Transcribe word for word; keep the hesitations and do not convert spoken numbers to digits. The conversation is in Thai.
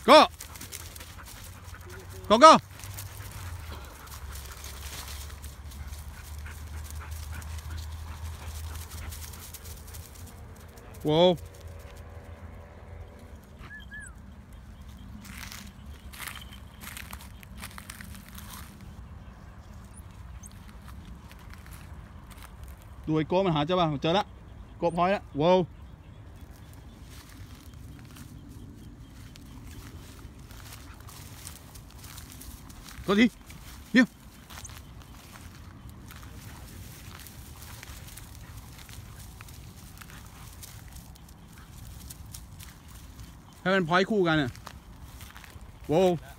ก็ก็ก็โว้ดูไอ้โก้มันหาเจอป่ะเจอละโก้พอยละว้าวก็ทีเดี๋ยวให้มันพอยคู่กันอ่ะว้าว